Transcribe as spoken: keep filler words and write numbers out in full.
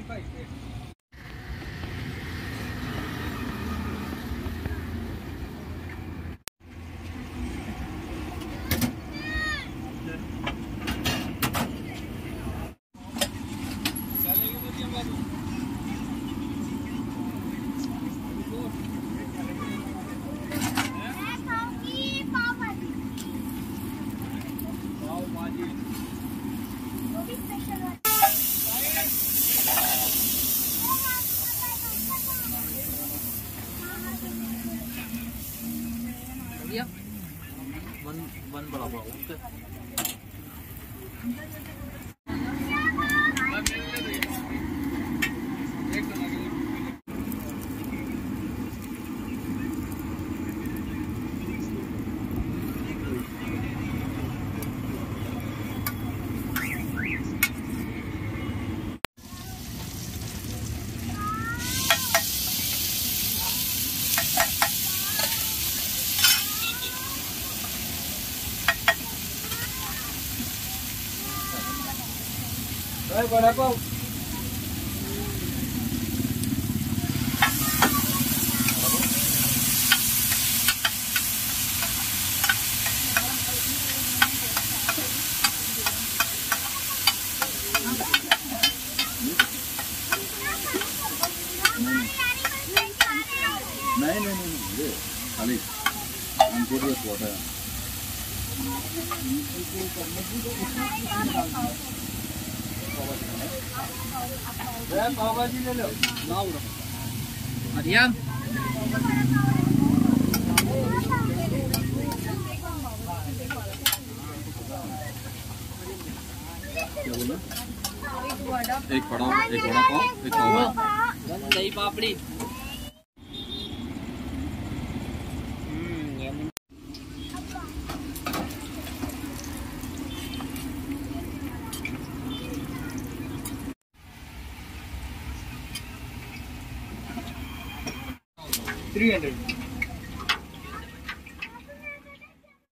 One one बड़ा बड़ा okay Đây vào đây không? नहीं नहीं नहीं ये खाली हमको भी वाटर पाव भाजी ले लो लाओ मरियम क्या बोला एक बड़ा एक बड़ा पाव एक पाव दही पापड़ी three hundred